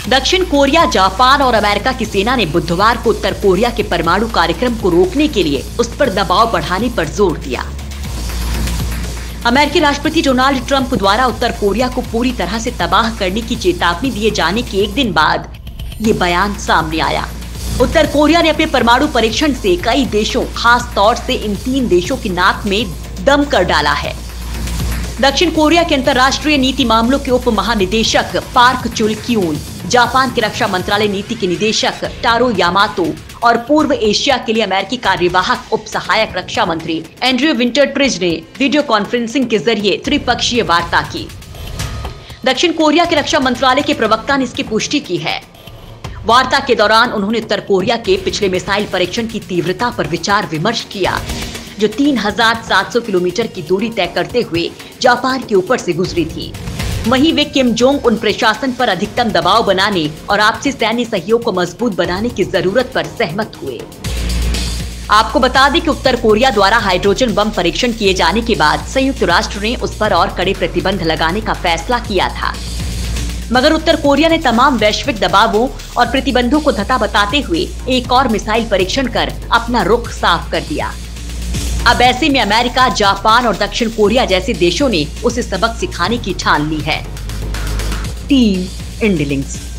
दक्षिण Korea, Japan और America की सेना ने बुधवार को उत्तर कोरिया के परमाणु कार्यक्रम को रोकने के लिए उस पर दबाव बढ़ाने पर जोर दिया। अमेरिकी राष्ट्रपति डोनाल्ड ट्रंप द्वारा उत्तर कोरिया को पूरी तरह से तबाह करने की चेतावनी दिए जाने के एक दिन बाद ये बयान सामने आया। उत्तर कोरिया ने अपने परमाणु परीक्षण से कई देशों, खास तौर से इन 3 देशों की नाक में दम कर डाला है। दक्षिण कोरिया के अंतर्राष्ट्रीय नीति मामलों के उप महानिदेशक पार्क चुल-क्यून, जापान के रक्षा मंत्रालय नीति के निदेशक टारो यामातो और पूर्व एशिया के लिए अमेरिकी कार्यवाहक उप सहायक रक्षा मंत्री एंड्रयू विंटरट्रिज ने वीडियो कॉन्फ्रेंसिंग के जरिए त्रिपक्षीय वार्ता की। दक्षिण कोरिया के रक्षा मंत्रालय के प्रवक्ता ने इसकी पुष्टि की है। वार्ता के दौरान उन्होंने उत्तर कोरिया के पिछले मिसाइल परीक्षण की तीव्रता पर विचार विमर्श किया, जो 3700 किलोमीटर की दूरी तय करते हुए जापान के ऊपर से गुजरी थी। वहीं वे किम जोंग उन प्रशासन पर अधिकतम दबाव बनाने और आपसी सैन्य सहयोग को मजबूत बनाने की जरूरत पर सहमत हुए। आपको बता दें कि उत्तर कोरिया द्वारा हाइड्रोजन बम परीक्षण किए जाने के बाद संयुक्त राष्ट्र ने उस पर और कड़े प्रतिबंध लगाने का फैसला किया था, मगर उत्तर कोरिया ने तमाम वैश्विक दबावों और प्रतिबंधों को धता बताते हुए एक और मिसाइल परीक्षण कर अपना रुख साफ कर दिया। अब ऐसे में अमेरिका, जापान और दक्षिण कोरिया जैसे देशों ने उसे सबक सिखाने की ठान ली है। टीम इंडिलिंक्स।